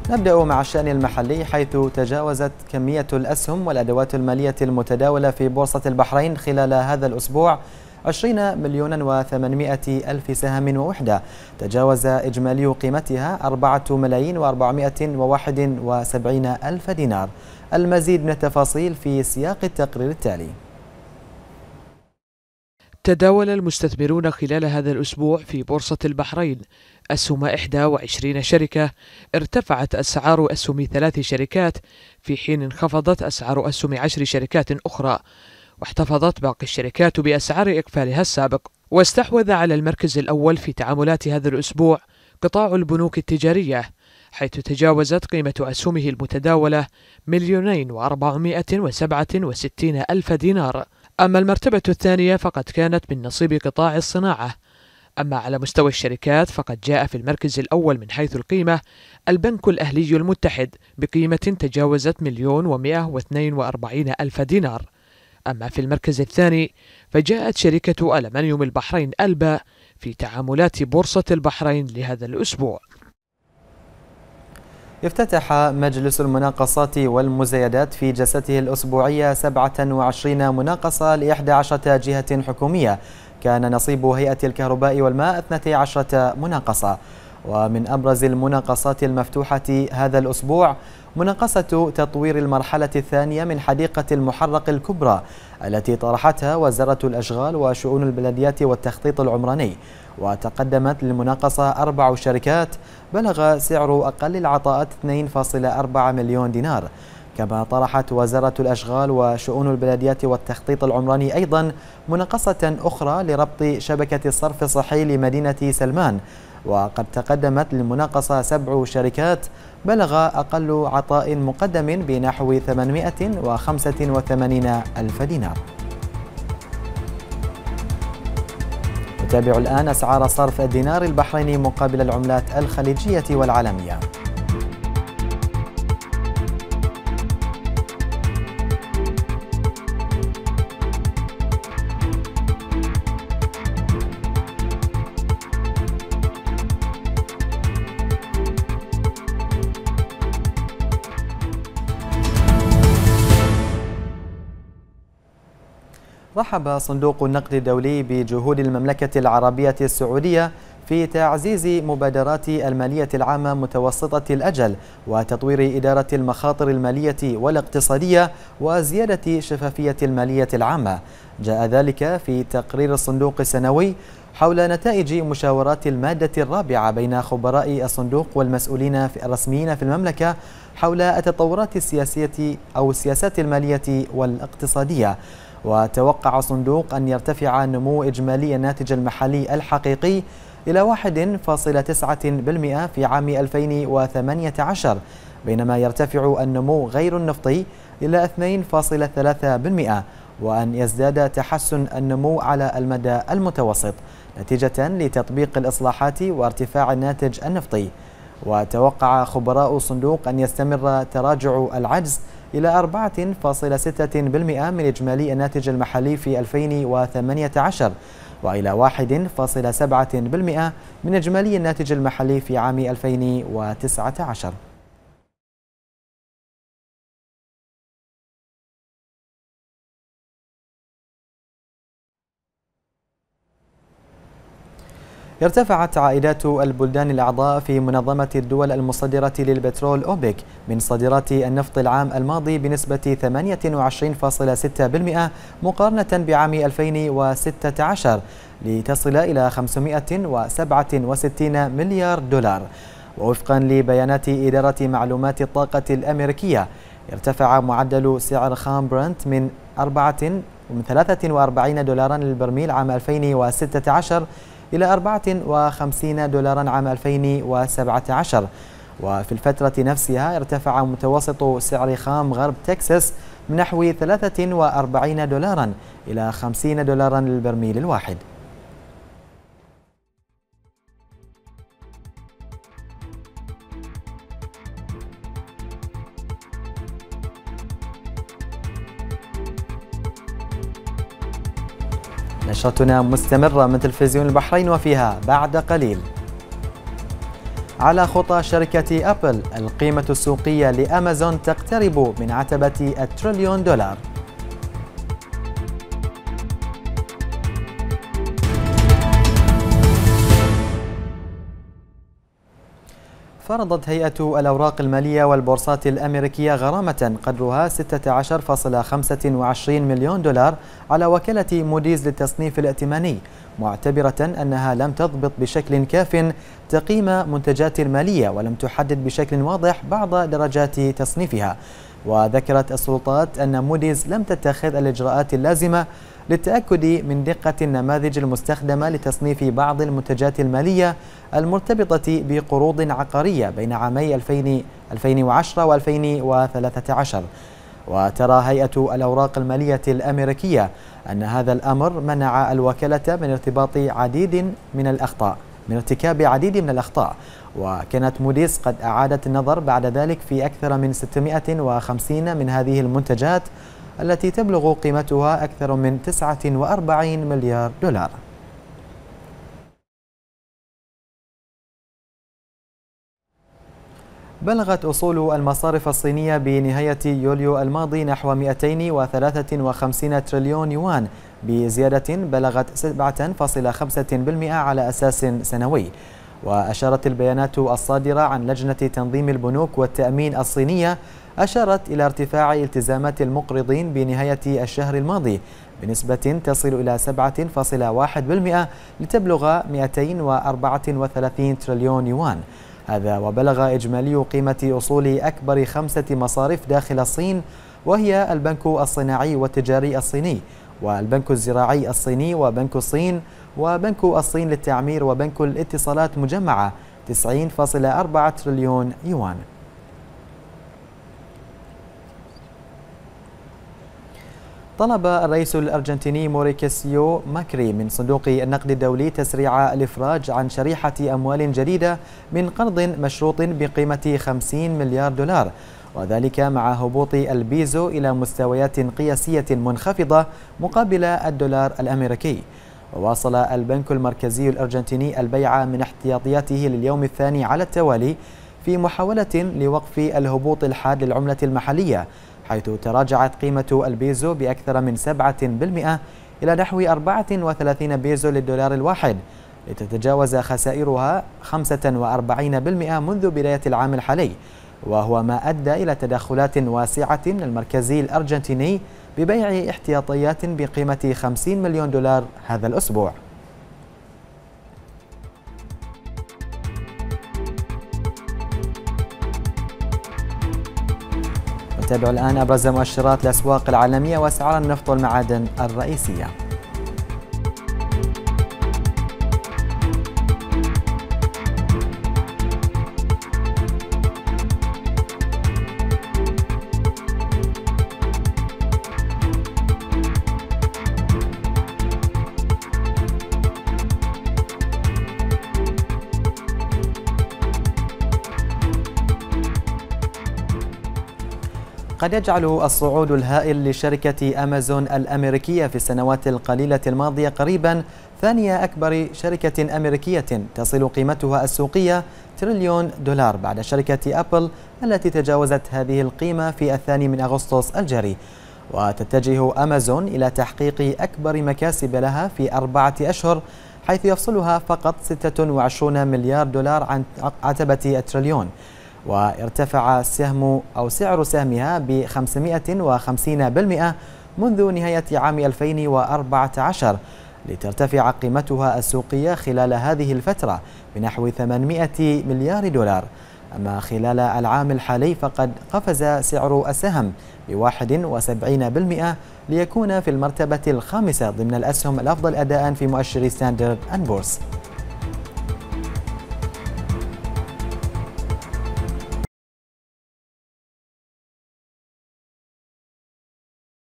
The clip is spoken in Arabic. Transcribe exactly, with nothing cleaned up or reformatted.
نبدأ مع الشأن المحلي، حيث تجاوزت كمية الأسهم والأدوات المالية المتداولة في بورصة البحرين خلال هذا الأسبوع عشرين مليون وثمانمائة ألف سهم ووحدة. تجاوز إجمالي قيمتها أربعة ملايين وأربعمائة وواحد وسبعين ألف دينار. المزيد من التفاصيل في سياق التقرير التالي. تداول المستثمرون خلال هذا الأسبوع في بورصة البحرين أسهم إحدى وعشرين شركة. ارتفعت أسعار أسهم ثلاث شركات، في حين انخفضت أسعار أسهم عشر شركات أخرى، واحتفظت باقي الشركات بأسعار إقفالها السابق. واستحوذ على المركز الأول في تعاملات هذا الأسبوع قطاع البنوك التجارية، حيث تجاوزت قيمة أسهمه المتداولة مليونين وأربعمائة وسبعة وستين ألف دينار. أما المرتبة الثانية فقد كانت من نصيب قطاع الصناعة. أما على مستوى الشركات فقد جاء في المركز الأول من حيث القيمة البنك الأهلي المتحد بقيمة تجاوزت مليون ومائة واثنين وأربعين ألف دينار. أما في المركز الثاني فجاءت شركة ألمنيوم البحرين ألبا في تعاملات بورصة البحرين لهذا الأسبوع. افتتح مجلس المناقصات والمزايدات في جلسته الأسبوعية سبعة وعشرين مناقصة لإحدى عشرة جهة حكومية. كان نصيب هيئة الكهرباء والماء اثنتي عشرة مناقصة. ومن أبرز المناقصات المفتوحة هذا الأسبوع مناقصة تطوير المرحلة الثانية من حديقة المحرق الكبرى، التي طرحتها وزارة الأشغال وشؤون البلديات والتخطيط العمراني. وتقدمت للمناقصة أربع شركات بلغ سعر أقل العطاءات اثنين فاصلة أربعة مليون دينار. كما طرحت وزارة الأشغال وشؤون البلديات والتخطيط العمراني أيضا مناقصة أخرى لربط شبكة الصرف الصحي لمدينة سلمان. وقد تقدمت للمناقصة سبع شركات بلغ أقل عطاء مقدم بنحو ثمانمائة وخمسة وثمانين ألف دينار. نتابع الآن أسعار صرف الدينار البحريني مقابل العملات الخليجية والعالمية. رحب صندوق النقد الدولي بجهود المملكة العربية السعودية في تعزيز مبادرات المالية العامة متوسطة الأجل وتطوير إدارة المخاطر المالية والاقتصادية وزيادة شفافية المالية العامة. جاء ذلك في تقرير الصندوق السنوي حول نتائج مشاورات المادة الرابعة بين خبراء الصندوق والمسؤولين الرسميين في المملكة حول التطورات السياسية أو السياسات المالية والاقتصادية. وتوقع الصندوق أن يرتفع نمو إجمالي الناتج المحلي الحقيقي إلى واحد فاصلة تسعة بالمئة في عام ألفين وثمانية عشر، بينما يرتفع النمو غير النفطي إلى اثنين فاصلة ثلاثة بالمئة، وأن يزداد تحسن النمو على المدى المتوسط نتيجة لتطبيق الإصلاحات وارتفاع الناتج النفطي. وتوقع خبراء الصندوق أن يستمر تراجع العجز إلى أربعة فاصلة ستة بالمئة من إجمالي الناتج المحلي في ألفين وثمانية عشر، وإلى واحد فاصلة سبعة بالمئة من إجمالي الناتج المحلي في عام ألفين وتسعة عشر. ارتفعت عائدات البلدان الأعضاء في منظمة الدول المصدرة للبترول أوبك من صادرات النفط العام الماضي بنسبة ثمانية وعشرين فاصلة ستة بالمئة مقارنة بعام ألفين وستة عشر، لتصل إلى خمسمائة وسبعة وستين مليار دولار. ووفقا لبيانات إدارة معلومات الطاقة الأمريكية ارتفع معدل سعر خام برنت من أربعة من ثلاثة وأربعين دولارا للبرميل عام ألفين وستة عشر إلى أربعة وخمسين دولارا عام ألفين وسبعة عشر. وفي الفترة نفسها ارتفع متوسط سعر خام غرب تكساس من نحو ثلاثة وأربعين دولارا إلى خمسين دولارا للبرميل الواحد. نشرتنا مستمرة من تلفزيون البحرين وفيها بعد قليل. على خطى شركة أبل، القيمة السوقية لأمازون تقترب من عتبة التريليون دولار. فرضت هيئة الأوراق المالية والبورصات الأمريكية غرامة قدرها ستة عشر فاصلة خمسة وعشرين مليون دولار على وكالة موديز للتصنيف الائتماني، معتبرة أنها لم تضبط بشكل كاف تقييم منتجات المالية ولم تحدد بشكل واضح بعض درجات تصنيفها. وذكرت السلطات أن موديز لم تتخذ الإجراءات اللازمة للتأكد من دقة النماذج المستخدمة لتصنيف بعض المنتجات المالية المرتبطة بقروض عقارية بين عامي ألفين وعشرة وألفين وثلاثة عشر. وترى هيئة الأوراق المالية الأمريكية أن هذا الأمر منع الوكالة من ارتباط عديد من الأخطاء من ارتكاب عديد من الأخطاء. وكانت موديز قد أعادت النظر بعد ذلك في أكثر من ستمائة وخمسين من هذه المنتجات التي تبلغ قيمتها أكثر من تسعة وأربعين مليار دولار. بلغت أصول المصارف الصينية بنهاية يوليو الماضي نحو مئتين وثلاثة وخمسين تريليون يوان، بزيادة بلغت سبعة فاصلة خمسة بالمئة على أساس سنوي. وأشارت البيانات الصادرة عن لجنة تنظيم البنوك والتأمين الصينية أشارت إلى ارتفاع التزامات المقرضين بنهاية الشهر الماضي بنسبة تصل إلى سبعة فاصلة واحد بالمئة لتبلغ مئتين وأربعة وثلاثين تريليون يوان. هذا وبلغ إجمالي قيمة أصول أكبر خمسة مصارف داخل الصين، وهي البنك الصناعي والتجاري الصيني، والبنك الزراعي الصيني، وبنك الصين، وبنك الصين للتعمير، وبنك الاتصالات مجمعة تسعين فاصلة أربعة تريليون يوان. طلب الرئيس الأرجنتيني موريسيو ماكري من صندوق النقد الدولي تسريع الإفراج عن شريحة أموال جديدة من قرض مشروط بقيمة خمسين مليار دولار، وذلك مع هبوط البيزو إلى مستويات قياسية منخفضة مقابل الدولار الأمريكي. وواصل البنك المركزي الأرجنتيني البيع من احتياطياته لليوم الثاني على التوالي في محاولة لوقف الهبوط الحاد للعملة المحلية، حيث تراجعت قيمة البيزو بأكثر من سبعة بالمئة إلى نحو أربعة وثلاثين بيزو للدولار الواحد، لتتجاوز خسائرها خمسة وأربعين بالمئة منذ بداية العام الحالي، وهو ما أدى إلى تدخلات واسعة من المركزي الأرجنتيني ببيع احتياطيات بقيمة خمسين مليون دولار هذا الأسبوع. نتابع الآن أبرز مؤشرات الأسواق العالمية وأسعار النفط والمعادن الرئيسية. قد يجعل الصعود الهائل لشركة أمازون الأمريكية في السنوات القليلة الماضية قريبا ثانية أكبر شركة أمريكية تصل قيمتها السوقية تريليون دولار بعد شركة أبل التي تجاوزت هذه القيمة في الثاني من أغسطس الجاري. وتتجه أمازون إلى تحقيق أكبر مكاسب لها في أربعة أشهر، حيث يفصلها فقط ستة وعشرين مليار دولار عن عتبة التريليون. وارتفع السهم أو سعر سهمها ب خمسمئة وخمسين بالمئة منذ نهاية عام ألفين وأربعة عشر، لترتفع قيمتها السوقية خلال هذه الفترة بنحو ثمانمئة مليار دولار. أما خلال العام الحالي فقد قفز سعر السهم بواحد وسبعين بالمئة ليكون في المرتبة الخامسة ضمن الأسهم الأفضل أداء في مؤشر ستاندرد أند بورس.